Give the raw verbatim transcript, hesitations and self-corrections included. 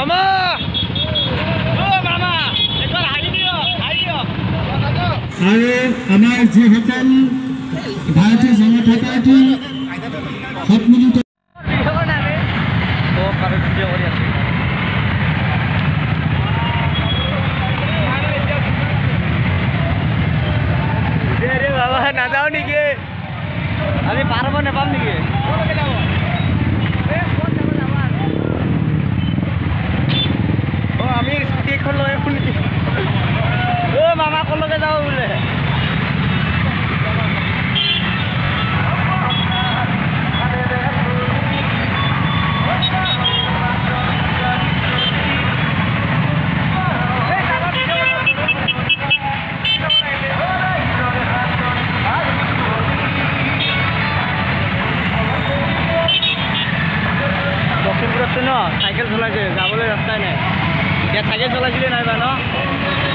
মামা ও মামা একবার হাই দিও হাই দিও আৰু আমাৰ যিসকল ভাৰতীয় জনতা পাৰ্টি সন্মিলিত নাযাও নেকি আমি পাৰব নাপাম নেকি অ আমি স্কুটি এখন লৈ আহো নেকি অ মামা কলৈকে যাও বোলে লখিমপুৰত ন চাইকেল চলাইছে যাবলৈ ৰাস্তাই নাই ইয়াত চাইকেল চলাইছিলে নাই বা ন